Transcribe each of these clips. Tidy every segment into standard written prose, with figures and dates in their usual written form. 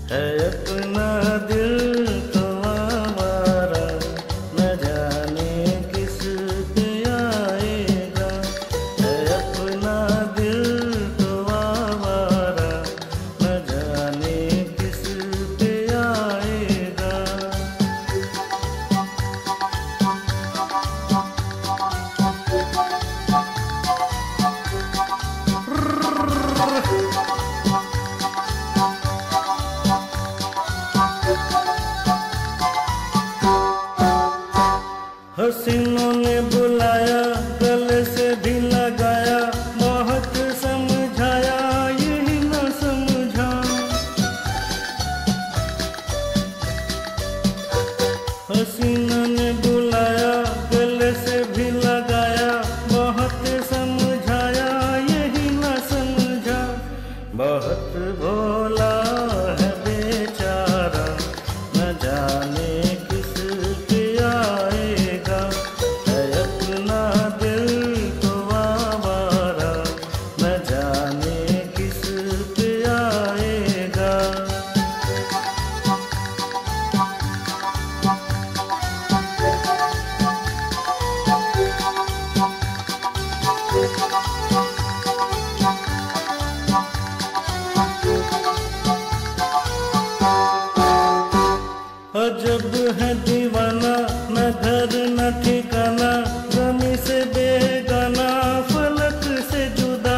है अपना दिल तो आवारा, न जाने किस पे आएगा। है अपना दिल तो आवारा, न जाने किस पे आएगा। हसीनों ने बुलाया, गले से भी लगाया, बहुत समझाया यही न समझा। हसीनों ने बुलाया, गले से भी लगाया, बहुत समझाया यही न समझा। बहुत भोला है बेचारा, न जाने किस पे आएगा। है अपना दिल तो आवारा, न जाने किस पे आएगा। अजब है दीवाना, न घर न ठिकाना, ज़मीं से बेगाना, फलक से जुदा।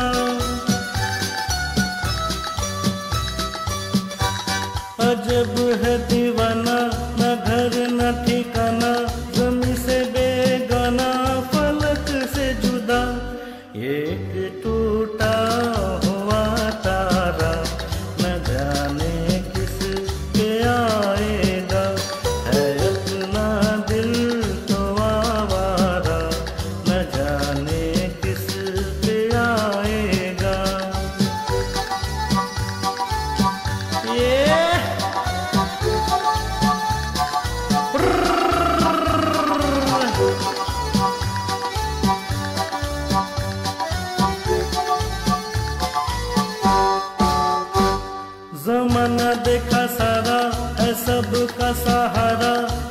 अजब है दीवाना, न घर न ठिकाना, ज़मीं से बेगाना, फलक से जुदा। एक टूटा हुआ तारा, न जाने किस पे आएगा। है अपना दिल तो आवारा, न जाने किस पे आएगा। ये ज़माना देखा सारा है सबका सहारा,